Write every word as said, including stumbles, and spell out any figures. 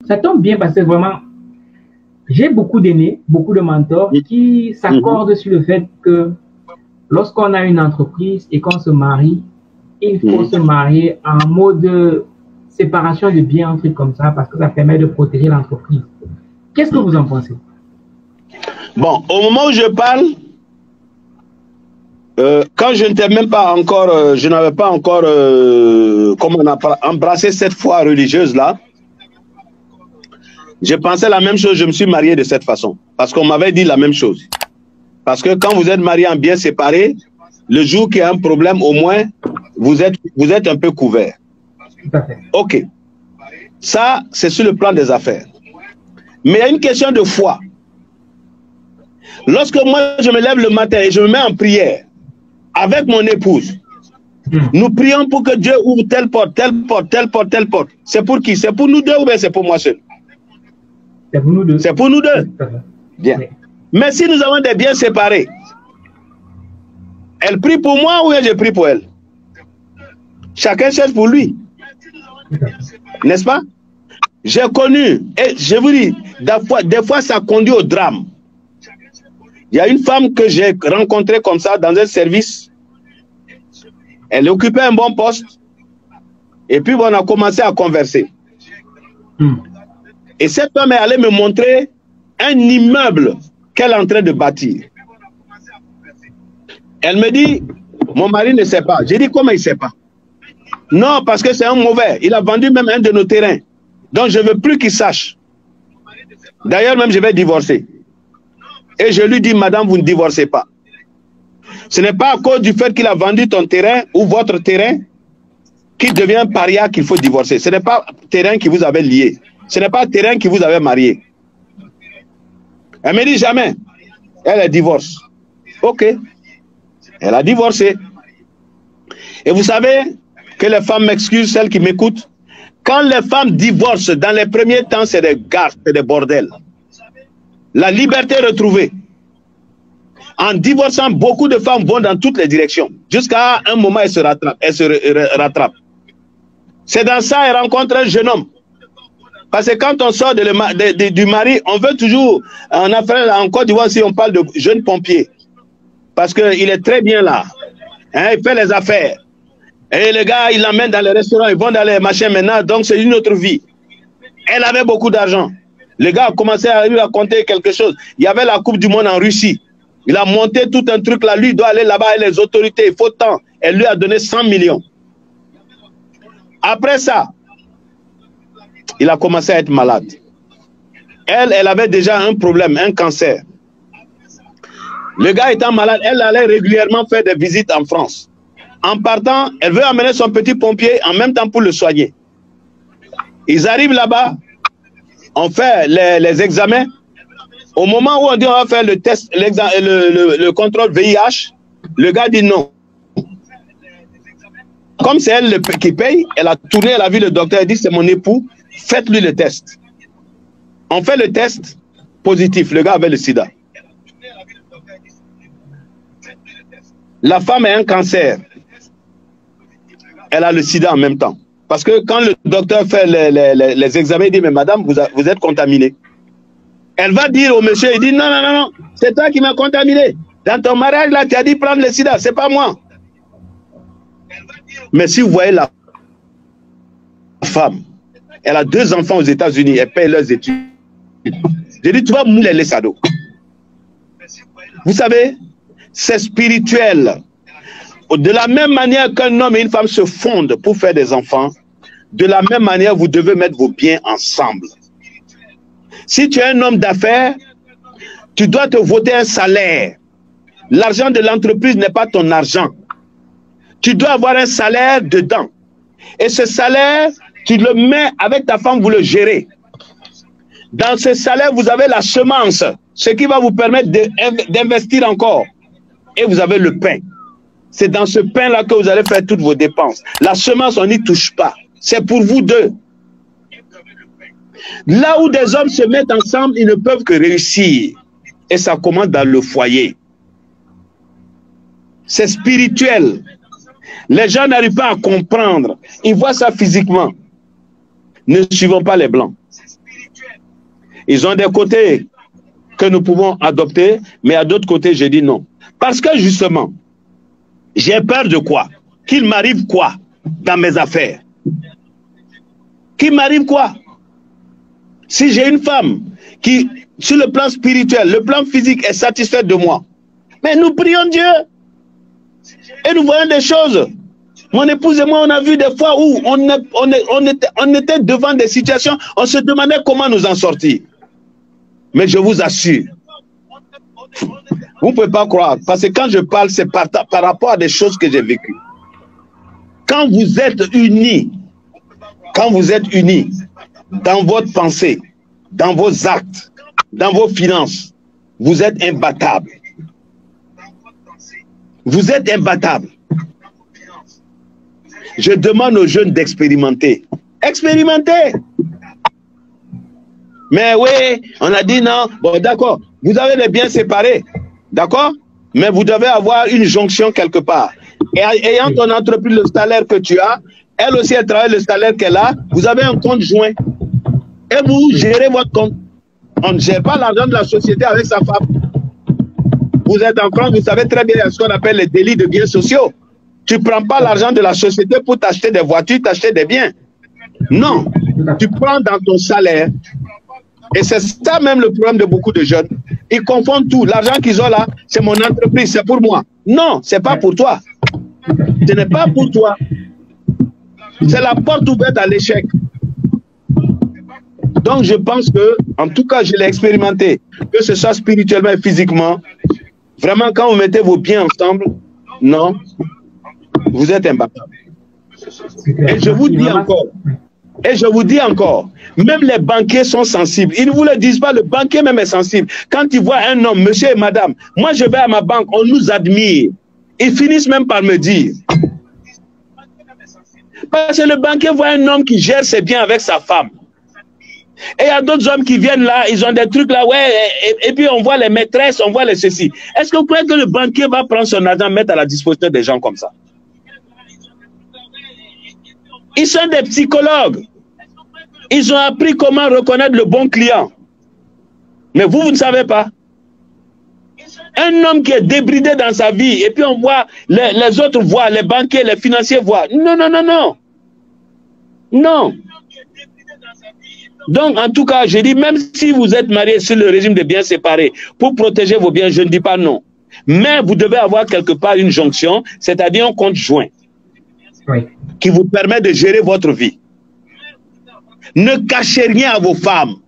ça tombe bien parce que vraiment, j'ai beaucoup d'aînés, beaucoup de mentors qui s'accordent mmh. sur le fait que lorsqu'on a une entreprise et qu'on se marie, il faut mmh. se marier en mode séparation de biens, un truc comme ça, parce que ça permet de protéger l'entreprise. Qu'est-ce que vous en pensez? Bon, au moment où je parle, euh, quand je n'étais même pas encore, euh, je n'avais pas encore, euh, comment on a embrassé cette foi religieuse-là, je pensais la même chose, je me suis marié de cette façon. Parce qu'on m'avait dit la même chose. Parce que quand vous êtes marié en bien séparé, le jour qu'il y a un problème, au moins, vous êtes, vous êtes un peu couvert. Ok. Ça, c'est sur le plan des affaires. Mais il y a une question de foi. Lorsque moi, je me lève le matin et je me mets en prière avec mon épouse, mmh. nous prions pour que Dieu ouvre telle porte, telle porte, telle porte, telle porte. C'est pour qui? C'est pour nous deux ou bien c'est pour moi seul? C'est pour nous deux. C'est pour nous deux. Bien. Oui. Mais si nous avons des biens séparés, elle prie pour moi ou bien je prie pour elle? Chacun cherche pour lui. N'est-ce pas? J'ai connu, et je vous dis, des fois, des fois ça conduit au drame. Il y a une femme que j'ai rencontrée comme ça dans un service. Elle occupait un bon poste. Et puis on a commencé à converser. Hmm. Et cette femme est allée me montrer un immeuble qu'elle est en train de bâtir. Elle me dit, mon mari ne sait pas. J'ai dit, comment il ne sait pas? Non, parce que c'est un mauvais. Il a vendu même un de nos terrains. Donc je ne veux plus qu'il sache. D'ailleurs, même je vais divorcer. Et je lui dis, madame, vous ne divorcez pas. Ce n'est pas à cause du fait qu'il a vendu ton terrain ou votre terrain qu'il devient paria qu'il faut divorcer. Ce n'est pas terrain qui vous avait lié. Ce n'est pas terrain qui vous avait marié. Elle me dit jamais. Elle est divorce. Ok. Elle a divorcé. Et vous savez que les femmes m'excusent, celles qui m'écoutent. Quand les femmes divorcent, dans les premiers temps, c'est des gardes, c'est des bordels. La liberté retrouvée. En divorçant, beaucoup de femmes vont dans toutes les directions. Jusqu'à un moment, elles se rattrapent. Elles se rattrapent. C'est dans ça qu'elles rencontrent un jeune homme. Parce que quand on sort de le, de, de, du mari, on veut toujours, en Afrique, en Côte d'Ivoire, si on parle de jeune pompier. Parce qu'il est très bien là. Hein, il fait les affaires. Et les gars, ils l'emmènent dans les restaurants, ils vont dans les machins maintenant. Donc, c'est une autre vie. Elle avait beaucoup d'argent. Le gars a commencé à lui raconter quelque chose. Il y avait la Coupe du Monde en Russie. Il a monté tout un truc là. Lui, il doit aller là-bas et les autorités, il faut tant. Elle lui a donné cent millions. Après ça, il a commencé à être malade. Elle, elle avait déjà un problème, un cancer. Le gars étant malade, elle allait régulièrement faire des visites en France. En partant, elle veut amener son petit pompier en même temps pour le soigner. Ils arrivent là-bas, on fait les, les examens. Au moment où on dit on va faire le test, le, le, le contrôle V I H, le gars dit non. Comme c'est elle qui paye, elle a tourné, elle a vu le docteur, elle dit c'est mon époux, faites-lui le test. On fait le test positif, le gars avait le sida. La femme a un cancer. Elle a le sida en même temps. Parce que quand le docteur fait les, les, les, les examens, il dit, mais madame, vous, a, vous êtes contaminée. Elle va dire au monsieur, il dit, non, non, non, non, c'est toi qui m'as contaminé. Dans ton mariage, là, tu as dit prendre le sida, c'est pas moi. Mais si vous voyez la femme, elle a deux enfants aux États-Unis, elle paye leurs études. J'ai dit, tu vas mouler les sados. Vous savez, c'est spirituel. De la même manière qu'un homme et une femme se fondent pour faire des enfants, de la même manière, vous devez mettre vos biens ensemble. Si tu es un homme d'affaires, tu dois te voter un salaire. L'argent de l'entreprise n'est pas ton argent. Tu dois avoir un salaire dedans. Et ce salaire, tu le mets avec ta femme, vous le gérez. Dans ce salaire, vous avez la semence, ce qui va vous permettre d'investir encore. Et vous avez le pain. C'est dans ce pain-là que vous allez faire toutes vos dépenses. La semence, on n'y touche pas. C'est pour vous deux. Là où des hommes se mettent ensemble, ils ne peuvent que réussir. Et ça commence dans le foyer. C'est spirituel. Les gens n'arrivent pas à comprendre. Ils voient ça physiquement. Ne suivons pas les blancs. Ils ont des côtés que nous pouvons adopter, mais à d'autres côtés, j'ai dit non. Parce que justement, j'ai peur de quoi? Qu'il m'arrive quoi dans mes affaires? Qu'il m'arrive quoi? Si j'ai une femme qui, sur le plan spirituel, le plan physique est satisfaite de moi, mais nous prions Dieu et nous voyons des choses. Mon épouse et moi, on a vu des fois où on, est, on, est, on, était, on était devant des situations, on se demandait comment nous en sortir. Mais je vous assure, vous ne pouvez pas croire, parce que quand je parle, c'est par, par rapport à des choses que j'ai vécues. Quand vous êtes unis, quand vous êtes unis dans votre pensée, dans vos actes, dans vos finances, vous êtes imbattables. Vous êtes imbattables. Je demande aux jeunes d'expérimenter. Expérimenter. Mais oui, on a dit non. Bon, d'accord. Vous avez les biens séparés. D'accord? Mais vous devez avoir une jonction quelque part. Et ayant ton entreprise, le salaire que tu as, elle aussi, elle travaille le salaire qu'elle a. Vous avez un compte joint. Et vous gérez votre compte. On ne gère pas l'argent de la société avec sa femme. Vous êtes en France, vous savez très bien ce qu'on appelle les délits de biens sociaux. Tu ne prends pas l'argent de la société pour t'acheter des voitures, t'acheter des biens. Non. Tu prends dans ton salaire. Et c'est ça même le problème de beaucoup de jeunes. Ils confondent tout. L'argent qu'ils ont là, c'est mon entreprise, c'est pour moi. Non, ce n'est pas pour toi. Ce n'est pas pour toi. C'est la porte ouverte à l'échec. Donc je pense que, en tout cas, je l'ai expérimenté, que ce soit spirituellement et physiquement, vraiment quand vous mettez vos biens ensemble, non, vous êtes imbattable. Et je vous dis encore, et je vous dis encore, même les banquiers sont sensibles. Ils ne vous le disent pas, le banquier même est sensible. Quand il voit un homme, monsieur et madame, moi je vais à ma banque, on nous admire. Ils finissent même par me dire. Parce que le banquier voit un homme qui gère ses biens avec sa femme. Et il y a d'autres hommes qui viennent là, ils ont des trucs là, ouais, et, et puis on voit les maîtresses, on voit les ceci. Est-ce que vous croyez que le banquier va prendre son argent, mettre à la disposition des gens comme ça? Ils sont des psychologues. Ils ont appris comment reconnaître le bon client. Mais vous, vous ne savez pas. Un homme qui est débridé dans sa vie, et puis on voit, les, les autres voient, les banquiers, les financiers voient. Non, non, non, non. Non. Donc, en tout cas, je dis, même si vous êtes marié sur le régime de biens séparés, pour protéger vos biens, je ne dis pas non. Mais vous devez avoir quelque part une jonction, c'est-à-dire un compte joint, oui, qui vous permet de gérer votre vie. Ne cachez rien à vos femmes.